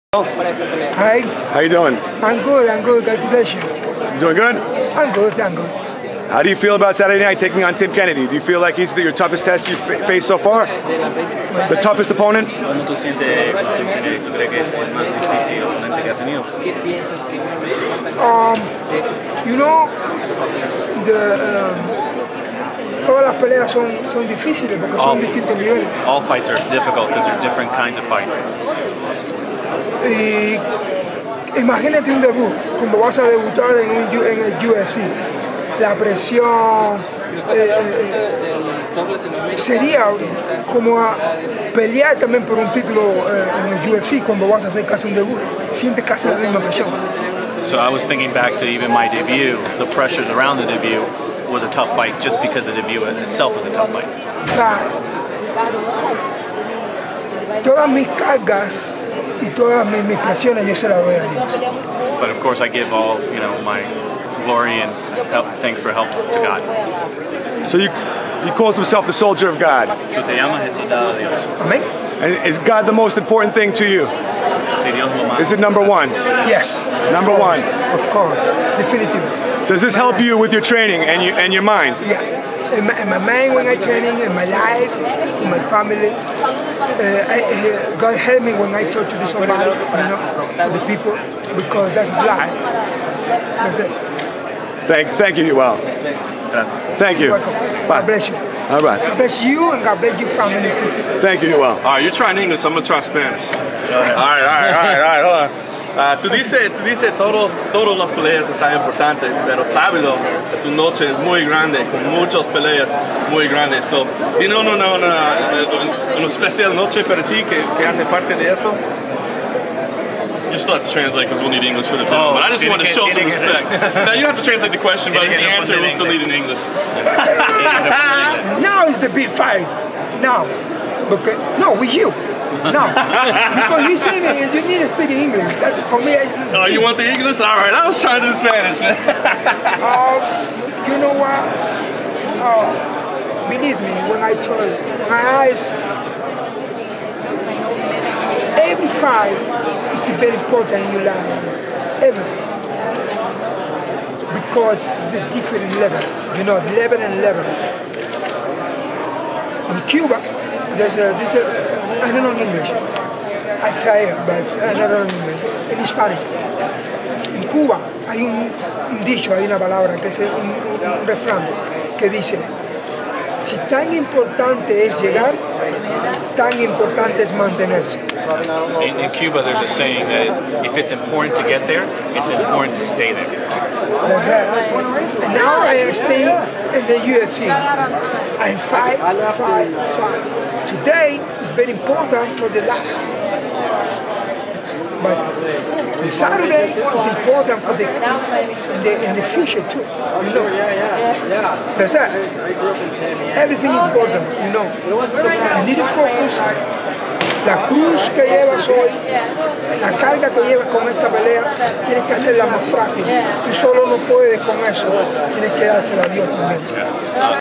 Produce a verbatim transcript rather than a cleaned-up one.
Hi. How you doing? I'm good, I'm good. God bless you. Doing good? I'm good, I'm good. How do you feel about Saturday night taking on Tim Kennedy? Do you feel like he's the, your toughest test you've faced so far? The toughest opponent? ¿Cómo tú sientes con Tim Kennedy? ¿Tú crees que es el más difícil oponente que ha tenido? Um, you know, the, um, todas las peleas son, son difíciles porque All, son distintos niveles. all fights are difficult because they're different kinds of fights. Y imagínate un debut, cuando vas a debutar en, un, en el U F C. La presión eh, eh, sería como a pelear también por un título eh, en el U F C cuando vas a hacer casi un debut. Sientes casi la misma presión. So I was thinking back to even my debut, the pressures around the debut was a tough fight just because the debut in itself was a tough fight. Claro. Todas mis cargas y todas mis, mis presiones yo se las doy a Dios. But of course I give all, you know, my glory and help, thanks for help to God. So you, he calls himself the soldier of God. Tú te llamas el soldado de Dios. Amén. And is God the most important thing to you? Si Dios lo más. Is it number one? Yes. Number of course, one. Of course. Definitively. Does this help you with your training and, you, and your mind? Yeah. In my, in my mind when I training, in my life, for my family. Uh, I, uh, God help me when I talk to somebody, you know, for the people, because that's his life. That's it. Thank, thank you, Well. Thank you. You're welcome. Bye. God bless you. All right. God bless you and God bless your family too. Thank you, Well. All right, you're trying English, I'm gonna try Spanish. All right, all right, all right, all right, hold on. Uh, tú dices, tú dices todos, todas las peleas están importantes, pero sábado es una noche muy grande, con muchas peleas muy grandes. So, ¿tiene una, una, una, una especial noche para ti que, que hace parte de eso? You still have to translate because we'll need English for the video, Oh, but I just wanted to show some respect. Now you have to translate the question, but the answer we'll still need in English. Now is the big fight. Now. Okay. No, with you. No. Because you say me, you need to speak English. That's for me. It's, Oh, you want the English? All right, I was trying to do Spanish, man. uh, you know what? Uh, believe me, when I told you, my eyes, every fight is very important in your life. Everything. Because it's the different level. You know, level and level. In Cuba, there's a, there's a I don't know English. I try it, but I never know English. En Hispanic. En Cuba hay un, un dicho, hay una palabra, que es un, un refrán, que dice, si tan importante es llegar, tan importante es mantenerse. In, in Cuba, there's a saying that is, if it's important to get there, it's important to stay there. That's it. And now I stay in the U F C. I fight, fight, fight. Today is very important for the last. But the Saturday is important for the in the, in the future too. You know. That's it. Everything is important, you know. You need to focus. La cruz que llevas hoy, la carga que llevas con esta pelea, tienes que hacerla más frágil. Tú solo no puedes con eso, tienes que dársela a Dios también.